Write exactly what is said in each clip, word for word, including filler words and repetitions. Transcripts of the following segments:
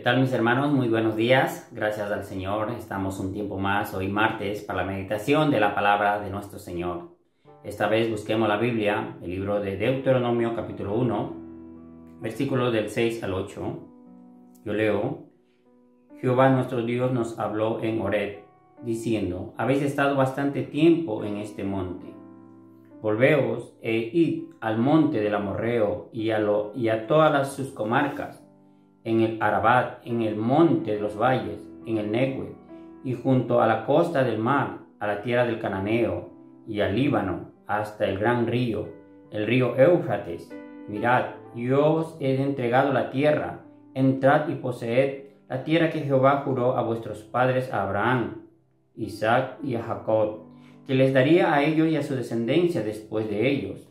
tal mis hermanos? Muy buenos días. Gracias al Señor. Estamos un tiempo más, hoy martes, para la meditación de la palabra de nuestro Señor. Esta vez busquemos la Biblia, el libro de Deuteronomio capítulo uno, versículos del seis al ocho. Yo leo: Jehová nuestro Dios nos habló en Horeb, diciendo: habéis estado bastante tiempo en este monte. Volveos e id al monte del Amorreo y a, lo, y a todas las, sus comarcas, en el Arabat, en el monte de los valles, en el Negev, y junto a la costa del mar, a la tierra del Cananeo, y al Líbano, hasta el gran río, el río Éufrates. Mirad, yo os he entregado la tierra, entrad y poseed la tierra que Jehová juró a vuestros padres, a Abraham, Isaac y a Jacob, que les daría a ellos y a su descendencia después de ellos.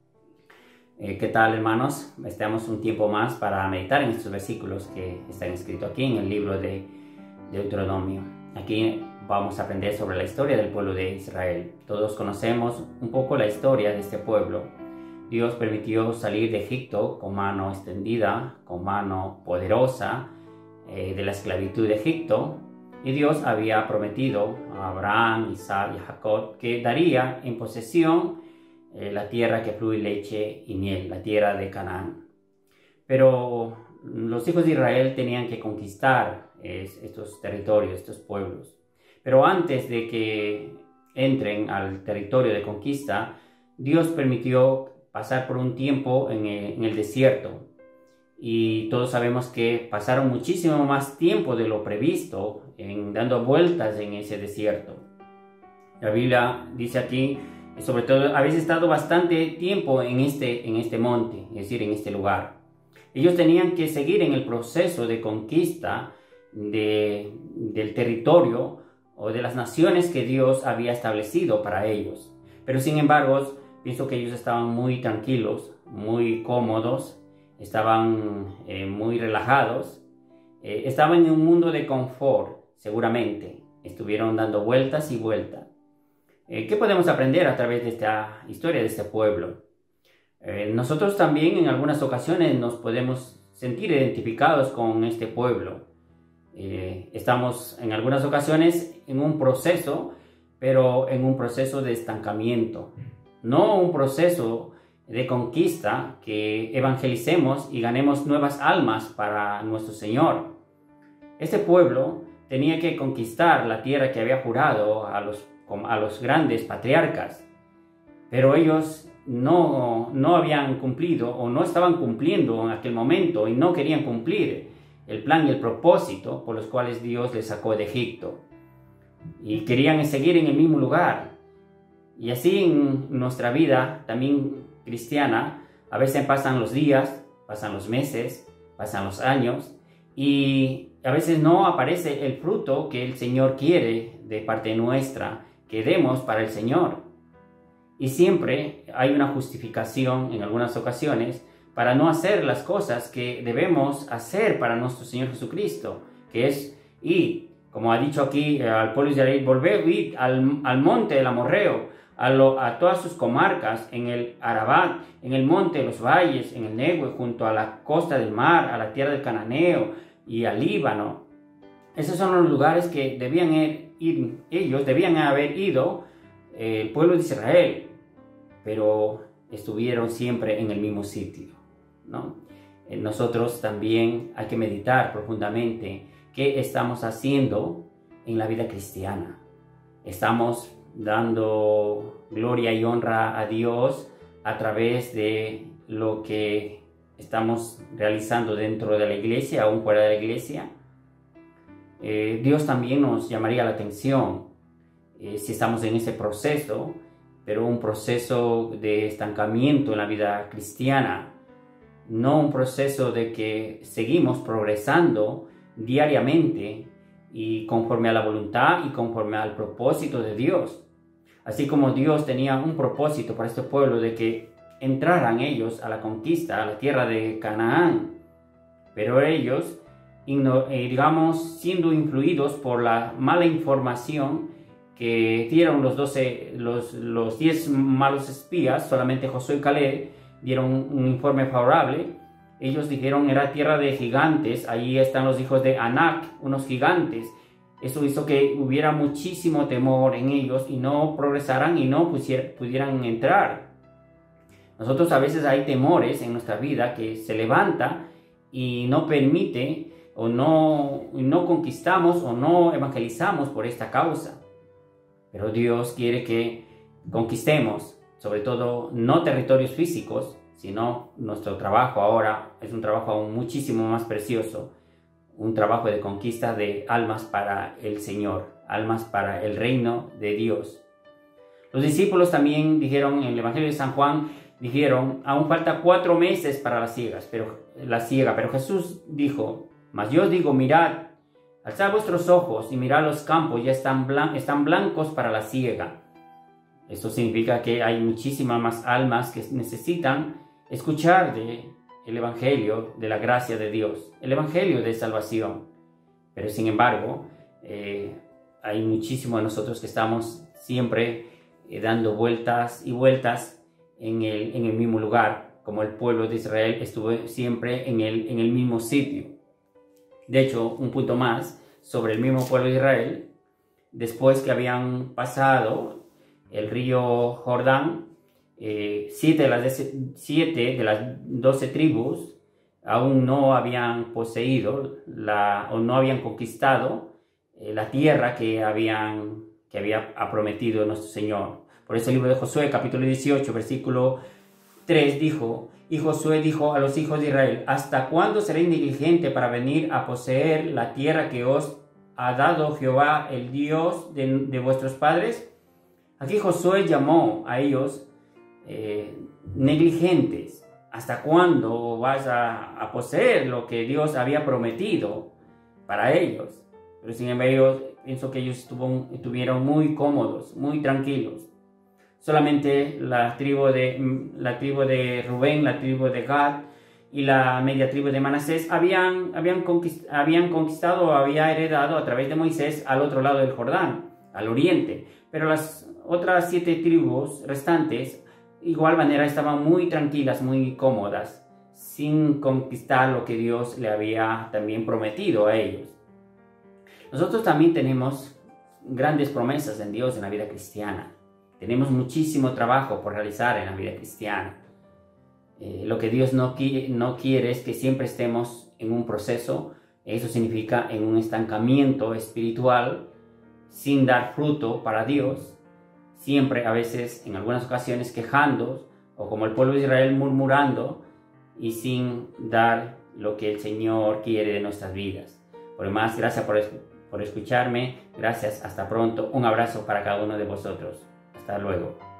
Eh, ¿Qué tal, hermanos? Estamos un tiempo más para meditar en estos versículos que están escritos aquí en el libro de Deuteronomio. Aquí vamos a aprender sobre la historia del pueblo de Israel. Todos conocemos un poco la historia de este pueblo. Dios permitió salir de Egipto con mano extendida, con mano poderosa, eh, de la esclavitud de Egipto. Y Dios había prometido a Abraham, Isaac y a Jacob que daría en posesión Eh, la tierra que fluye leche y miel, la tierra de Canaán. Pero los hijos de Israel tenían que conquistar es, estos territorios, estos pueblos. Pero antes de que entren al territorio de conquista, Dios permitió pasar por un tiempo en el, en el desierto. Y todos sabemos que pasaron muchísimo más tiempo de lo previsto en dando vueltas en ese desierto. La Biblia dice aquí, sobre todo, habéis estado bastante tiempo en este, en este monte, es decir, en este lugar. Ellos tenían que seguir en el proceso de conquista de, del territorio o de las naciones que Dios había establecido para ellos. Pero sin embargo, pienso que ellos estaban muy tranquilos, muy cómodos, estaban eh, muy relajados, eh, estaban en un mundo de confort, seguramente. Estuvieron dando vueltas y vueltas. Eh, ¿Qué podemos aprender a través de esta historia de este pueblo? Eh, nosotros también en algunas ocasiones nos podemos sentir identificados con este pueblo. Eh, estamos en algunas ocasiones en un proceso, pero en un proceso de estancamiento. No un proceso de conquista que evangelicemos y ganemos nuevas almas para nuestro Señor. Este pueblo tenía que conquistar la tierra que había jurado a los a los grandes patriarcas, pero ellos no, no habían cumplido o no estaban cumpliendo en aquel momento y no querían cumplir el plan y el propósito por los cuales Dios les sacó de Egipto, y querían seguir en el mismo lugar. Y así en nuestra vida también cristiana, a veces pasan los días, pasan los meses, pasan los años, y a veces no aparece el fruto que el Señor quiere de parte nuestra que demos para el Señor. Y siempre hay una justificación en algunas ocasiones para no hacer las cosas que debemos hacer para nuestro Señor Jesucristo, que es ir, como ha dicho aquí al pueblo de Israel, volver ir al, al monte del Amorreo, a, lo, a todas sus comarcas, en el Arabat, en el monte de los valles, en el Negev, junto a la costa del mar, a la tierra del Cananeo y al Líbano. Esos son los lugares que debían ir, ellos debían haber ido, eh, el pueblo de Israel, pero estuvieron siempre en el mismo sitio, ¿no? Eh, nosotros también hay que meditar profundamente qué estamos haciendo en la vida cristiana. Estamos dando gloria y honra a Dios a través de lo que estamos realizando dentro de la iglesia, aún fuera de la iglesia. Eh, Dios también nos llamaría la atención eh, si estamos en ese proceso, pero un proceso de estancamiento en la vida cristiana, no un proceso de que seguimos progresando diariamente y conforme a la voluntad y conforme al propósito de Dios. Así como Dios tenía un propósito para este pueblo de que entraran ellos a la conquista, a la tierra de Canaán, pero ellos, digamos, siendo influidos por la mala información que dieron los doce, los, los diez malos espías, solamente Josué y Caleb dieron un informe favorable, Ellos dijeron era tierra de gigantes, ahí están los hijos de Anac, unos gigantes. Eso hizo que hubiera muchísimo temor en ellos y no progresaran y no pudieran entrar. Nosotros a veces hay temores en nuestra vida que se levanta y no permite o no, no conquistamos o no evangelizamos por esta causa. Pero Dios quiere que conquistemos, sobre todo no territorios físicos, sino nuestro trabajo ahora es un trabajo aún muchísimo más precioso, un trabajo de conquista de almas para el Señor, almas para el reino de Dios. Los discípulos también dijeron en el Evangelio de San Juan, dijeron, aún falta cuatro meses para las ciegas, pero, la siega, pero Jesús dijo, mas yo os digo, mirad, alzad vuestros ojos y mirad los campos, ya están, blan están blancos para la siega. Esto significa que hay muchísimas más almas que necesitan escuchar de el Evangelio de la gracia de Dios, el Evangelio de salvación. Pero sin embargo, eh, hay muchísimos de nosotros que estamos siempre eh, dando vueltas y vueltas en el, en el mismo lugar, como el pueblo de Israel estuvo siempre en el, en el mismo sitio. De hecho, un punto más sobre el mismo pueblo de Israel, después que habían pasado el río Jordán, eh, siete, de las, siete de las doce tribus aún no habían poseído la, o no habían conquistado eh, la tierra que, habían, que había prometido nuestro Señor. Por eso el libro de Josué, capítulo dieciocho, versículo tres, dijo, y Josué dijo a los hijos de Israel, ¿hasta cuándo seréis negligente para venir a poseer la tierra que os ha dado Jehová, el Dios de, de vuestros padres? Aquí Josué llamó a ellos eh, negligentes. ¿Hasta cuándo vas a, a poseer lo que Dios había prometido para ellos? Pero sin embargo, pienso que ellos estuvo, estuvieron muy cómodos, muy tranquilos. Solamente la tribu de, la tribu de Rubén, la tribu de Gad y la media tribu de Manasés habían, habían, conquist, habían conquistado o había heredado a través de Moisés al otro lado del Jordán, al oriente. Pero las otras siete tribus restantes, de igual manera, estaban muy tranquilas, muy cómodas, sin conquistar lo que Dios le había también prometido a ellos. Nosotros también tenemos grandes promesas en Dios en la vida cristiana. Tenemos muchísimo trabajo por realizar en la vida cristiana. Eh, lo que Dios no quiere, no quiere es que siempre estemos en un proceso. Eso significa en un estancamiento espiritual, sin dar fruto para Dios. Siempre, a veces, en algunas ocasiones, quejando, o como el pueblo de Israel murmurando, y sin dar lo que el Señor quiere de nuestras vidas. Por demás, gracias por, por escucharme. Gracias, hasta pronto. Un abrazo para cada uno de vosotros. Hasta luego.